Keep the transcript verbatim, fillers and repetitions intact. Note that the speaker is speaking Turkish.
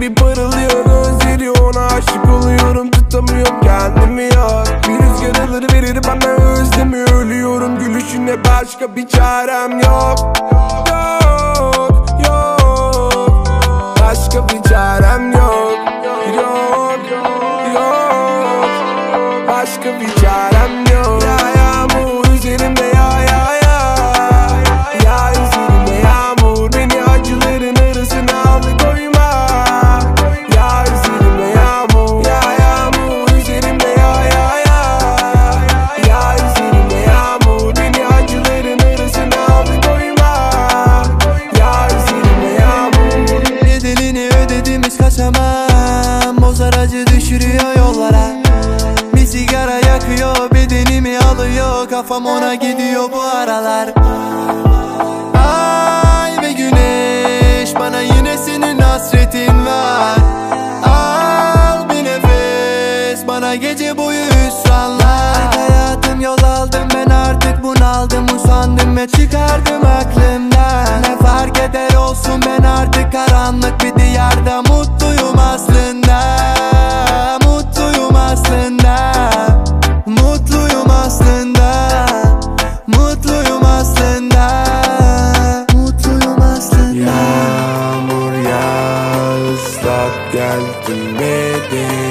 gibi parılıyor gözleri, ona aşık oluyorum, tutamıyorum kendimi ya. Bir rüzgar alır verir bana özlemi, ölüyorum gülüşüne, başka bir çarem yok. Yok, yok, başka bir çarem yok. Yok, yok, başka bir çarem yok. Ya yağmur üzerimde, ya ya ya. Ya üzerimde yağmur, beni acıların arasına aldı koyma. Ya üzerimde yağmur, ya yağmur üzerimde, ya ya ya. Ya üzerimde yağmur, beni acıların arasına aldı koyma. Ya üzerimde yağmur. Bedelini ödediğimiz kaçamam, bozar acı düşürüyor yollara. Bir sigara yakıyor, bedenimi alıyor, kafam ona gidiyor bu aralar. Ay ve güneş, bana yine senin hasretin var. Al bir nefes, bana gece boyu hüsranlar. Hayatım yol aldım, ben artık bunaldım, usandım ve çıkardım aklımdan. Ne fark eder olsun, ben artık karanlık bir diyarda mutluyum aslında. Mutluyum aslında. Mutluyum aslında. Mutluyum aslında. Mutluyum aslında. Yağmur ya, ıslak geldim bedeni.